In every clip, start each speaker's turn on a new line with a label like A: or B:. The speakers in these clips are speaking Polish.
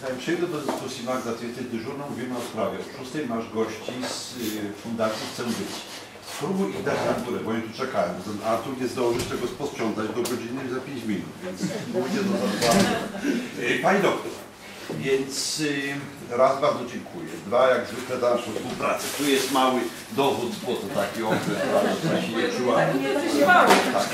A: Zanim przejdę do dyskusji, Magda, ty jesteś dyżurną, mówimy o sprawie. O 6 masz gości z Fundacji Chcę Być. Spróbuj ich dać na górę, bo oni tu czekają. Artur nie zdążysz tego posprzątać do godziny za 5 minut, więc pójdzie do zadbania. Pani doktor, więc raz bardzo dziękuję. Dwa, jak zwykle za naszą współpracę. Tu jest mały dowód, bo to taki okres, że się nie czuła. Tak,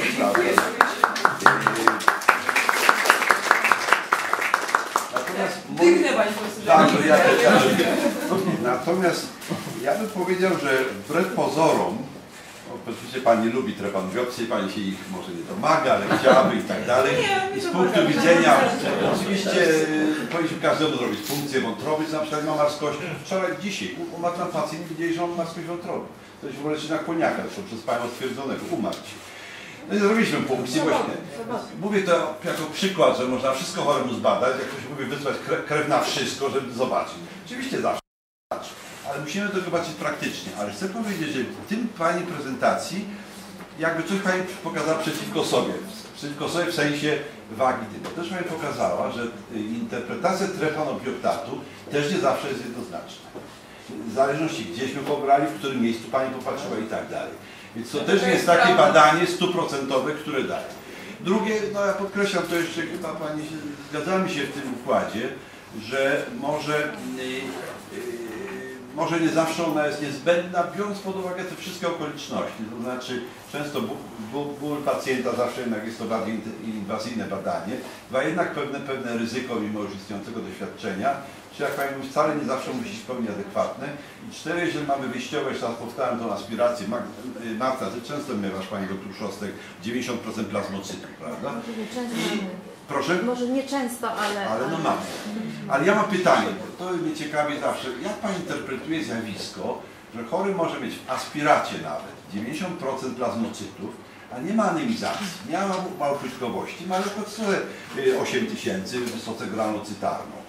A: Natomiast ja bym powiedział, że wbrew pozorom, oczywiście pani lubi trepanbiopsję, pani się ich może nie domaga, ale chciałaby i tak dalej. I z punktu widzenia, oczywiście powinniśmy każdemu zrobić punkcję wątroby, na przykład ma marskość. Wczoraj, dzisiaj umarł nam pacjent i widzieli, że on ma marskość wątroby. To jest w ogóle na koniaka, to przez panią stwierdzonego, umarł ci. No i zrobiliśmy punkcję właśnie. Mówię to jako przykład, że można wszystko choremu zbadać, jak ktoś mówi wysłać krew na wszystko, żeby zobaczyć. Oczywiście zawsze, ale musimy to zobaczyć praktycznie. Ale chcę powiedzieć, że w tym pani prezentacji jakby coś pani pokazała przeciwko sobie. Przeciwko sobie w sensie wagi tego. Też pani pokazała, że interpretacja trepanobioptatu też nie zawsze jest jednoznaczna. W zależności gdzieśmy pobrali, w którym miejscu pani popatrzyła i tak dalej. Więc to też nie jest takie badanie 100%, które daje. Drugie, no ja podkreślam to jeszcze, chyba pani się, zgadzamy się w tym układzie, że może nie zawsze ona jest niezbędna, biorąc pod uwagę te wszystkie okoliczności. To znaczy często ból pacjenta zawsze jednak jest to bardziej inwazyjne badanie, ma jednak pewne ryzyko mimo już istniejącego doświadczenia. Czy jak pani mówi, wcale nie zawsze musi być w pełni adekwatne. I 4, jeżeli mamy wyjściowe, jeszcze raz powtarzam tą aspirację, Marta, ty często miewasz pani doktor Szostek 90% plazmocytów, prawda?
B: Może nie często,
A: proszę?
B: Może nie często, ale...
A: Ale no mamy. Ale ja mam pytanie, bo to mnie ciekawi zawsze, jak pani interpretuje zjawisko, że chory może mieć w aspiracie nawet 90% plazmocytów, a nie ma anemizacji, nie ma małopłytkowości, ma lekkocenę 8000, wysoce granocytarną.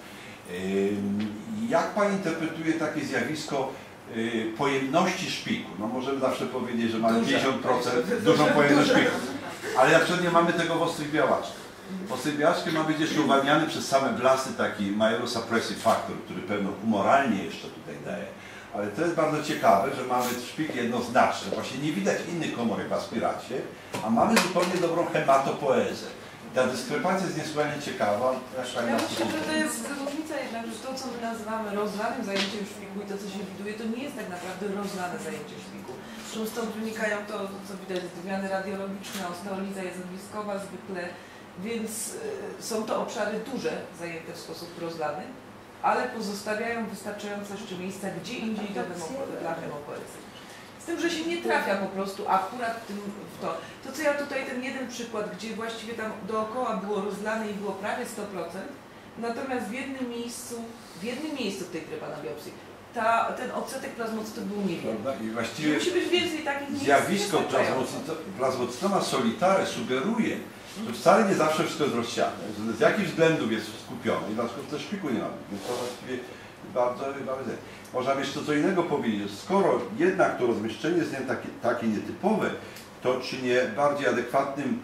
A: Jak pani interpretuje takie zjawisko pojemności szpiku? No możemy zawsze powiedzieć, że mamy 50% dużą pojemność szpiku, ale jak przecież nie mamy tego w ostrych białaczkach. W ostrych białaczkach ma być jeszcze uwalniany przez same blasty taki myelosuppressive factor, który pewno humoralnie jeszcze tutaj daje. Ale to jest bardzo ciekawe, że mamy szpik jednoznaczny, właśnie nie widać innych komórek w aspiracie, a mamy zupełnie dobrą hematopoezę. Ta dyskrepancja jest niesłychanie ciekawa.
C: Ja myślę, że to jest różnica jednak, że to, co my nazywamy rozlanym zajęciem szpiku i to, co się widuje, to nie jest tak naprawdę rozlane zajęcie szpiku. Zresztą stąd wynikają to, co widać, zmiany radiologiczne, osteoliza jest zjawiskowa zwykle, więc są to obszary duże, zajęte w sposób rozlany, ale pozostawiają wystarczająco jeszcze miejsca gdzie indziej dla hemopoezy. Z tym, że się nie trafia po prostu akurat w to. To co ja tutaj, ten jeden przykład, gdzie właściwie tam dookoła było rozlane i było prawie 100%, natomiast w jednym miejscu w tej trepanobiopsji ten odsetek plazmocytów był niewielki.
A: I właściwie
C: musi być więcej takich miejsc.
A: Zjawisko plazmocytoma solitare sugeruje, że wcale nie zawsze wszystko jest rozsiane, że z jakichś względów jest skupione i na przykład też szpiku nie mamy. Więc to właściwie bardzo można by jeszcze co innego powiedzieć. Skoro jednak to rozmieszczenie jest takie nietypowe, to czy nie bardziej adekwatnym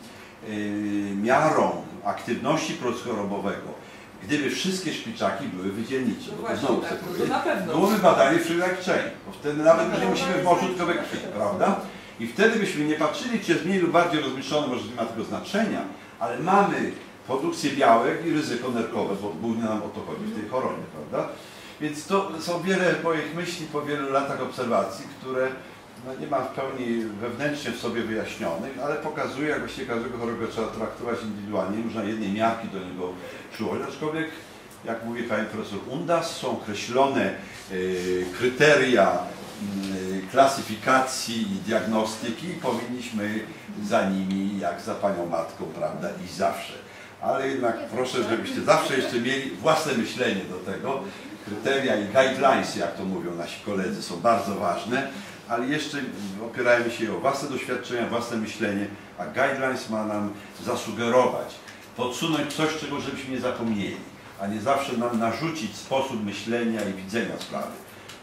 A: miarą aktywności procesu chorobowego, gdyby wszystkie szpiczaki były wydzielnicze,
C: no właśnie, znowu tak, to na pewno.
A: Byłoby badanie free like chain, bo wtedy nawet nie musimy w morzu, tylko we krwi, prawda? I wtedy byśmy nie patrzyli, czy jest mniej lub bardziej rozmieszczone, może nie ma tego znaczenia, ale mamy produkcję białek i ryzyko nerkowe, bo głównie nam o to chodzi w tej chorobie, prawda? Więc to są wiele moich myśli po wielu latach obserwacji, które no, nie mam w pełni wewnętrznie w sobie wyjaśnionych, ale pokazuje, jak właściwie każdego chorego trzeba traktować indywidualnie, nie można jednej miarki do niego przyłożyć, aczkolwiek, jak mówi pani profesor Undas, są określone kryteria klasyfikacji i diagnostyki i powinniśmy za nimi, jak za panią matką, prawda, i zawsze. Ale jednak proszę, żebyście zawsze jeszcze mieli własne myślenie do tego. Kryteria i guidelines, jak to mówią nasi koledzy, są bardzo ważne, ale jeszcze opierajmy się o własne doświadczenia, własne myślenie, a guidelines ma nam zasugerować, podsunąć coś, czego żebyśmy nie zapomnieli, a nie zawsze nam narzucić sposób myślenia i widzenia sprawy.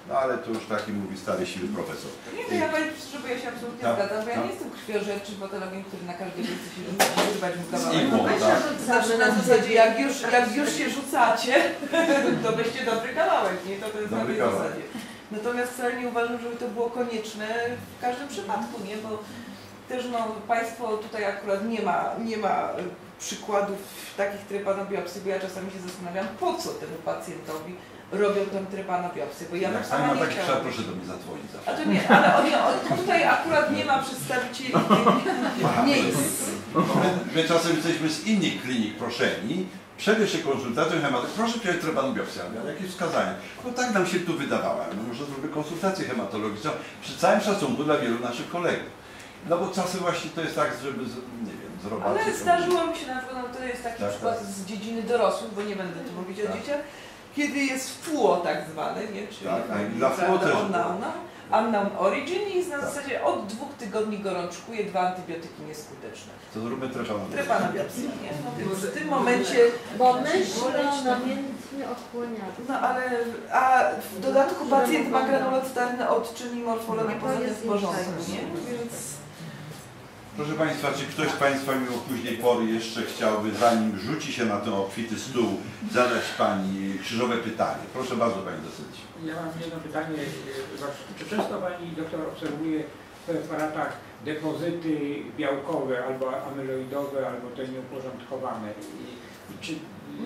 A: No ale to już taki mówi stary siły profesor.
C: Nie, to ja powiem, że ja się absolutnie zgadzam, bo ja nie jestem krwiożerczym patologiem, który na każdej ulicy się rzucać mu kawałek. Znaczy na zasadzie, jak już się rzucacie, to weźcie dobry kawałek, nie? To jest na tej zasadzie. Natomiast wcale nie uważam, żeby to było konieczne w każdym przypadku, nie? Bo też no, państwo tutaj akurat nie ma przykładów takich trepanobiopsji, bo ja czasami się zastanawiam, po co temu pacjentowi robią tę trepanobiopsję, bo ja
A: jak
C: sama
A: ma
C: nie
A: taki
C: chciałam.
A: proszę do mnie zadzwonić zawsze.
C: A to nie, ale tutaj akurat nie ma przedstawicieli miejsc.
A: My czasem jesteśmy z innych klinik proszeni, przed jeszcze konsultacją hematologiczną, proszę przyjąć trepanobiopsję, ale jakie wskazania? No tak nam się tu wydawało, no może zrobię konsultację hematologiczną przy całym szacunku dla wielu naszych kolegów. No bo czasem właśnie to jest tak, żeby, nie wiem, zrobić.
C: Ale zdarzyło mi się na przykład, no to jest taki przykład z dziedziny dorosłych, bo nie będę tu mówić o dzieciach, kiedy jest FUO tak zwane, nie? Czyli
A: dla FUO też.
C: Unknown origin i jest na zasadzie od 2 tygodni gorączkuje, 2 antybiotyki nieskuteczne.
A: To zróbmy trepanobiopsję.
C: Trepanobiopsję, nie? No więc w tym momencie...
B: Bo myślę namiętnie odkłaniamy.
C: No ale, a w dodatku pacjent ma granulocytarny odczyn i morfologię poza tym w porządku, nie? Więc...
A: Proszę Państwa, czy ktoś z Państwa mimo późnej pory jeszcze chciałby, zanim rzuci się na ten obfity stół, zadać Pani krzyżowe pytanie? Proszę bardzo Pani dosyć.
D: Ja mam jedno pytanie. Czy często Pani doktor obserwuje w preparatach depozyty białkowe, albo amyloidowe, albo te nieuporządkowane? I czy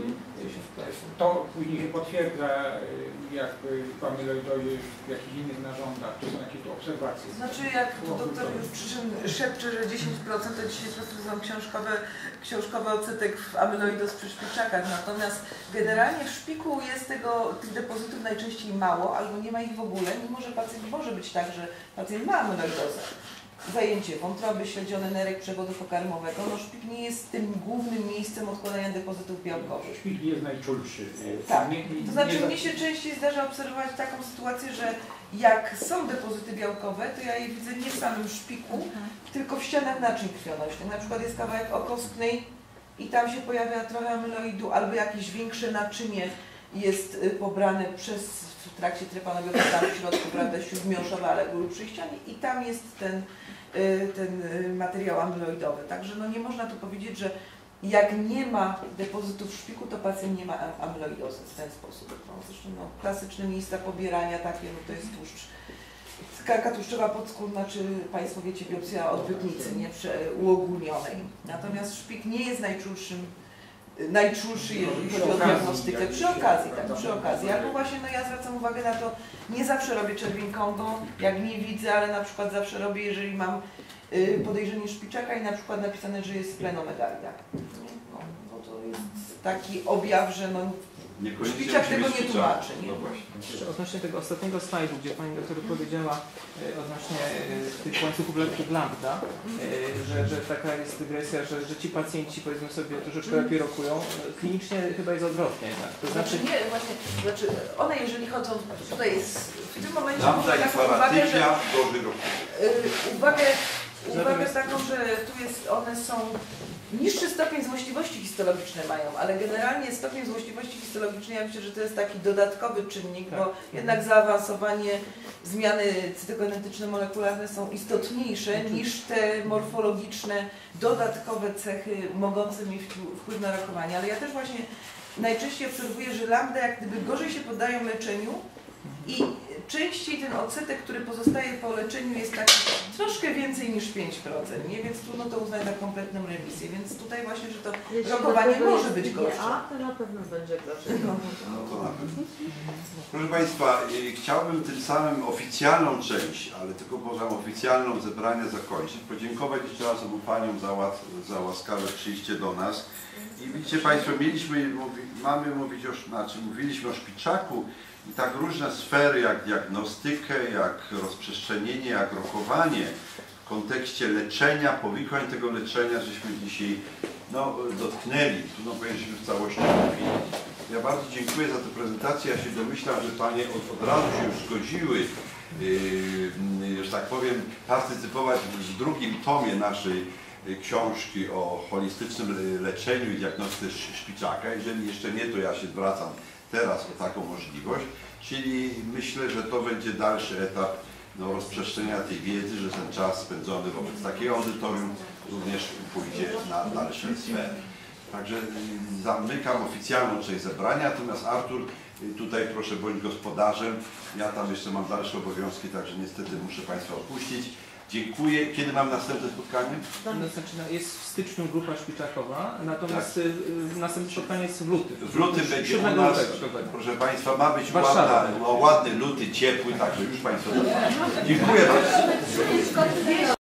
D: to później się potwierdza jakby w amyloidozie, w jakichś innych narządach? Czy są jakieś tu obserwacje?
C: Znaczy jak doktor już szepcze, że 10% to 10% są książkowy odsetek w amyloidoz przy szpiczakach, natomiast generalnie w szpiku jest tych depozytów najczęściej mało, albo nie ma ich w ogóle, mimo że pacjent może być tak, że pacjent ma amyloidozę. Zajęcie wątroby, śledziony nerek przewodu pokarmowego. No szpik nie jest tym głównym miejscem odkładania depozytów białkowych.
D: Szpik nie jest najczulszy.
C: Tak. To znaczy mnie się częściej zdarza obserwować taką sytuację, że jak są depozyty białkowe, to ja je widzę nie w samym szpiku, tylko w ścianach naczyń krwionośnych. Na przykład jest kawałek okostnej i tam się pojawia trochę amyloidu, albo jakieś większe naczynie jest pobrane w trakcie trepanobiopsji, tam w środku, prawda, śródmiąższowe, ale przy ścianie i tam jest ten materiał amyloidowy. Także no nie można tu powiedzieć, że jak nie ma depozytów w szpiku, to pacjent nie ma amyloidozy w ten sposób. No, zresztą no, klasyczne miejsca pobierania takie, no to jest tłuszcz. Tkanka tłuszczowa podskórna, czy Państwo wiecie, biopsja odbytnicy, nie uogólnionej. Natomiast szpik nie jest najczulszy, jeżeli chodzi o diagnostykę. Przy okazji, tak, przy okazji. Albo właśnie, no ja zwracam uwagę na to, nie zawsze robię czerwień Kongo, jak nie widzę, ale na przykład zawsze robię, jeżeli mam podejrzenie szpiczaka i na przykład napisane, że jest splenomegalia. No, bo to jest taki objaw, że no, szpiczak tego nie tłumaczy. Nie?
A: No właśnie.
E: Jeszcze odnośnie tego ostatniego slajdu, gdzie Pani doktor powiedziała odnośnie tych łańcuchów lekkich lambda, że taka jest dygresja, że ci pacjenci, powiedzmy sobie, troszeczkę lepiej rokują. Klinicznie chyba jest odwrotnie jednak. To znaczy
C: nie, właśnie, one jeżeli chodzą, tutaj jest w tym momencie
A: Lambda i paratybia gorzej rokują.
C: Uwagę taką, że tu jest, one są niższy stopień złośliwości histologiczne mają, ale generalnie stopień złośliwości histologicznej, ja myślę, że to jest taki dodatkowy czynnik, bo jednak zaawansowanie zmiany cytogenetyczne, molekularne są istotniejsze niż te morfologiczne, dodatkowe cechy mogące mieć wpływ na rokowanie. Ale ja też właśnie najczęściej obserwuję, że lambda jak gdyby gorzej się poddają leczeniu i częściej ten odsetek, który pozostaje po leczeniu, jest tak troszkę więcej niż 5%, nie? Więc trudno to uznać za kompletną remisję. Więc tutaj właśnie, że to rokowanie może być gorsze.
B: A to na pewno będzie gorzej.
A: No to na pewno. Proszę Państwa, chciałbym tym samym oficjalną część, ale tylko poza oficjalną zebrania zakończyć. Podziękować jeszcze raz obu Paniom za łaskawe przyjście do nas. I widzicie Państwo, mówiliśmy o szpiczaku i tak różne sfery jak diagnostykę, jak rozprzestrzenienie, jak rokowanie w kontekście leczenia, powikłań tego leczenia, żeśmy dzisiaj dotknęli, trudno powiedzieć, że w całości mówili. Ja bardzo dziękuję za tę prezentację. Ja się domyślam, że Panie od razu się już zgodziły, że tak powiem, partycypować w drugim tomie naszej książki o holistycznym leczeniu i diagnostyce szpiczaka. Jeżeli jeszcze nie, to ja się zwracam teraz o taką możliwość, czyli myślę, że to będzie dalszy etap do rozprzestrzeniania tej wiedzy, że ten czas spędzony wobec takiego audytorium również pójdzie na dalsze sfery. Także zamykam oficjalną część zebrania, natomiast Artur, tutaj proszę bądź gospodarzem, ja tam jeszcze mam dalsze obowiązki, także niestety muszę Państwa odpuścić. Dziękuję. Kiedy mam następne spotkanie?
E: Jest w styczniu grupa szpiczakowa, natomiast następne spotkanie jest w lutym.
A: W lutym będzie
E: 7
A: u nas,
E: lutego.
A: proszę Państwa, ma być
E: Warszawa.
A: ładny luty, ciepły, także już Państwo. Dziękuję bardzo.